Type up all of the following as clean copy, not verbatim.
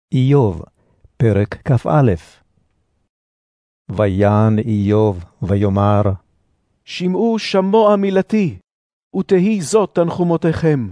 איוב, פרק כ"א. ויען איוב ויאמר, שמעו שמוע מילתי, ותהי זאת תנחומותיכם.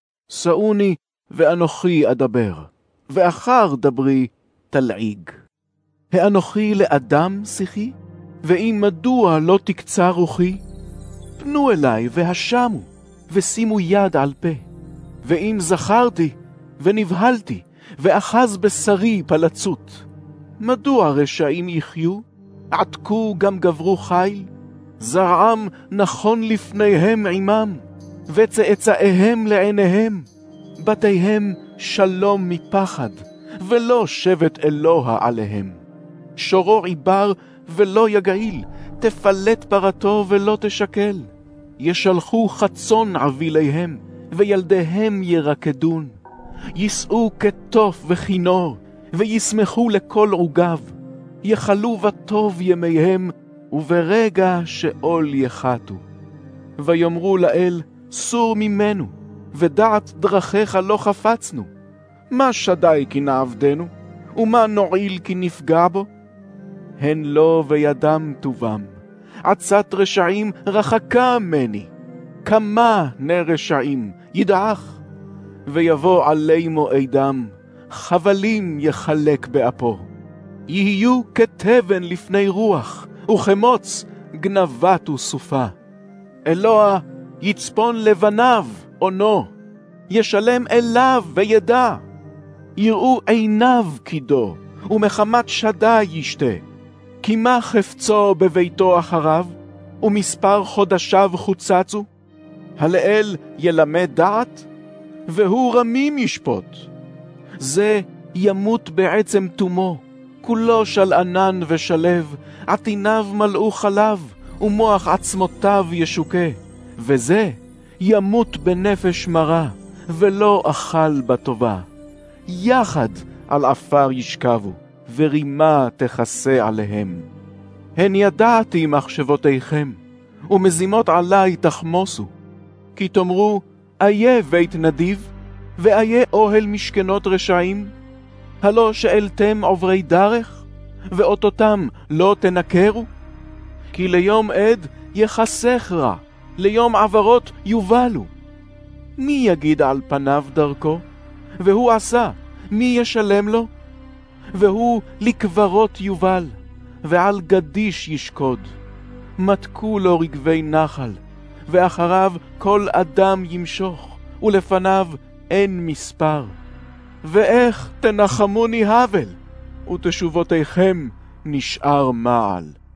שאוני ואנוכי אדבר, ואחר דברי תלעיג. האנוכי לאדם שיחי, ואם מדוע לא תקצר רוחי? פנו אלי והשמו, ושימו יד על פה. ואם זכרתי ונבהלתי, ואחז בשרי פלצות. מדוע רשעים יחיו? עתקו גם גברו חיל? זרעם נכון לפניהם עמם, וצאצאיהם לעיניהם. בתיהם שלום מפחד, ולא שבט אלוה עליהם. שורו עיבר ולא יגעיל, תפלט פרתו ולא תשקל. ישלחו חצון עביליהם, וילדיהם ירקדון. יישאו כתוף וכינור, וישמחו לכל עוגב. יחלו בטוב ימיהם, וברגע שאול יחתו. ויאמרו לאל, סור ממנו, ודעת דרכיך לא חפצנו. מה שדי כי נעבדנו, ומה נועיל כי נפגע בו? הן לא וידם טובם, עצת רשעים רחקה ממני. כמה נרשעים ידעך, ויבוא עלי מועדם, חבלים יחלק באפו. יהיו כתבן לפני רוח, וכמוץ גנבת וסופה. אלוה יצפון לבניו עונו, ישלם אליו וידע. יראו עיניו קידו, ומחמת שדי ישתה. כי מה חפצו בביתו אחריו, ומספר חודשיו חוצצו? הלאל ילמד דעת, והוא רמים ישפוט. זה ימות בעצם תומו, כולו שלענן ושלב, עטיניו מלאו חלב, ומוח עצמותיו ישוקה. וזה ימות בנפש מרה, ולא אכל בטובה. יחד על עפר ישכבו, ורימה תכסה עליהם. הן ידעתי מחשבותיכם, ומזימות עלי תחמוסו. כי תאמרו, איה בית נדיב, ואיה אוהל משכנות רשעים? הלא שאלתם עוברי דרך, ואותותם לא תנקרו? כי ליום עד יחסך רע, ליום עברות יובלו. מי יגיד על פניו דרכו? והוא עשה, מי ישלם לו? והוא לקברות יובל, ועל גדיש ישקוד. מתקו לו רגבי נחל, ואחריו כל אדם ימשוך, ולפניו אין מספר. ואיך תנחמוני הבל, ותשובותיכם נשאר מעל.